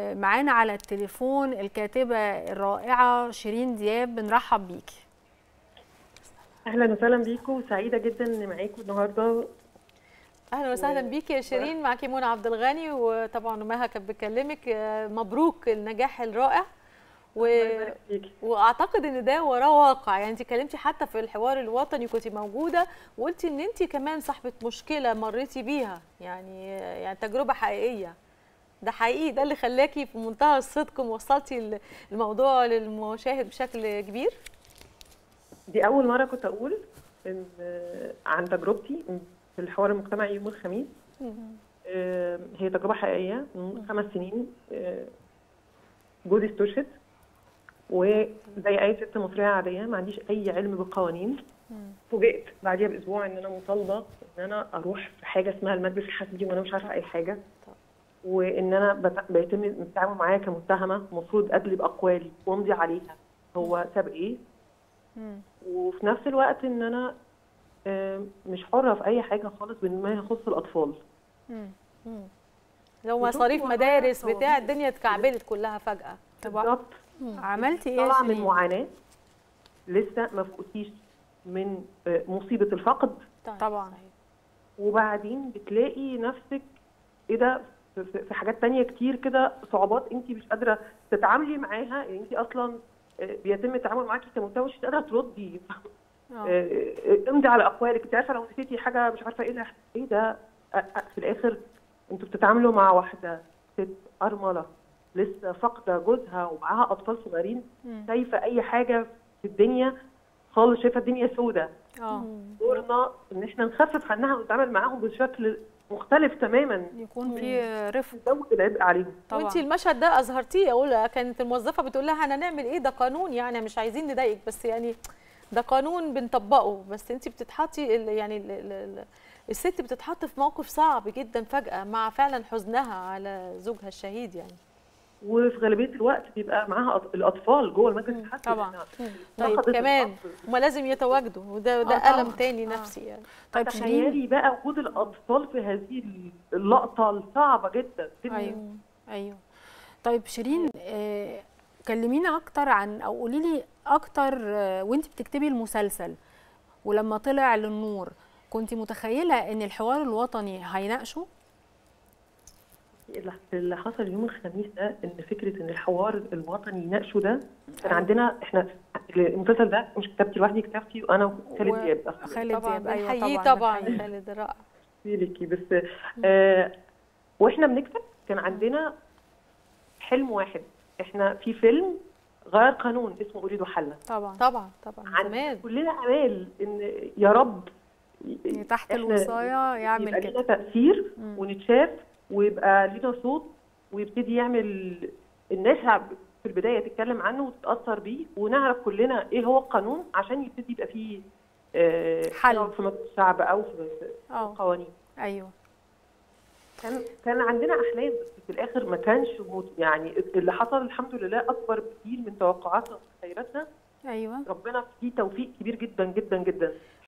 معانا على التليفون الكاتبة الرائعة شيرين دياب، بنرحب بيكي. اهلا وسهلا بيكم، وسعيده جدا ان معاكم النهارده. اهلا وسهلا بيكي يا شيرين. معاكي منى عبد الغني، وطبعا مها كانت بتكلمك. مبروك النجاح الرائع واعتقد ان ده وراه واقع. يعني انت اتكلمتي حتى في الحوار الوطني، كنت موجوده وقلتي ان انت كمان صاحبه مشكله مريتي بيها، يعني تجربه حقيقيه. ده حقيقي، ده اللي خلاكي في منتهى الصدق ووصلتي الموضوع للمشاهد بشكل كبير. دي اول مره كنت اقول إن عن تجربتي في الحوار المجتمعي يوم الخميس. هي تجربه حقيقيه. من 5 سنين جوزي استشهد، وزي اي ست مصريه عاديه ما عنديش اي علم بالقوانين. فوجئت بعديها باسبوع ان انا مطالبه ان انا اروح في حاجه اسمها المجلس الحسبي، وانا مش عارفه اي حاجه، وان انا بيتم التعامل معايا كمتهمه، المفروض ادلي باقوالي وامضي عليها هو ساب ايه. وفي نفس الوقت ان انا مش حره في اي حاجه خالص بما يخص الاطفال. لو مصاريف مدارس بتاع الدنيا اتكعبلت كلها فجاه. بالظبط. عملتي ايه؟ طالعه من معاناه لسه ما فقتيش من مصيبه الفقد. طبعا. وبعدين بتلاقي نفسك ايه ده في حاجات تانية كتير كده، صعوبات انت مش قادره تتعاملي معاها. يعني انت اصلا بيتم التعامل معاكي كمتهم، مش قادره تردي. امضي على اقوالك، انت عارفه لو نسيتي حاجه مش عارفه ايه ده. في الاخر انتوا بتتعاملوا مع واحده ست ارمله لسه فاقده جوزها ومعاها اطفال صغيرين، شايفه اي حاجه في الدنيا خالص، شايفه الدنيا سودة. دورنا ان احنا نخفف عنها ونتعامل معاهم بشكل مختلف تماما، يكون في رفق، نزود العبء عليهم. وانت المشهد ده اظهرتيه. اقول كانت الموظفه بتقول لها انا نعمل ايه، ده قانون، يعني مش عايزين نضايقك بس يعني ده قانون بنطبقه، بس انت بتتحطي يعني الست بتتحط في موقف صعب جدا فجأة مع فعلا حزنها على زوجها الشهيد يعني. وفي غالبيه الوقت بيبقى معاها الاطفال جوه المجلس الحسبي. طبعا. طيب كمان هم لازم يتواجدوا، وده ألم تاني نفسي يعني. طيب تخيلي بقى وجود الاطفال في هذه اللقطه الصعبه جدا. ايوه. طيب شيرين، كلمينا اكتر عن، او قولي لي اكتر، وانت بتكتبي المسلسل ولما طلع للنور كنت متخيله ان الحوار الوطني هيناقشه؟ اللي حصل يوم الخميس ده ان فكره ان الحوار الوطني يناقشه ده كان عندنا احنا. المسلسل ده مش كتابتي لوحدي، كتابتي وانا وخالد دياب. خالد دياب، ايوه طبعا خالد رائع. ليكي بس واحنا بنكتب كان عندنا حلم واحد. احنا في فيلم غير قانون اسمه اريد حلا. طبعا زمان كلنا امال ان يا رب تحت الوصايه يعمل كده، يبقى لنا تاثير ونتشاف ويبقى لنا صوت، ويبتدي يعمل الناس في البدايه تتكلم عنه وتتاثر بيه، ونعرف كلنا ايه هو القانون عشان يبتدي يبقى فيه حل في مجلس الشعب او في القوانين. ايوه. كان عندنا احلام، بس في الاخر ما كانش يعني اللي حصل الحمد لله اكبر بكتير من توقعاتنا وتخيلاتنا. ايوه. ربنا فيه توفيق كبير جدا جدا جدا.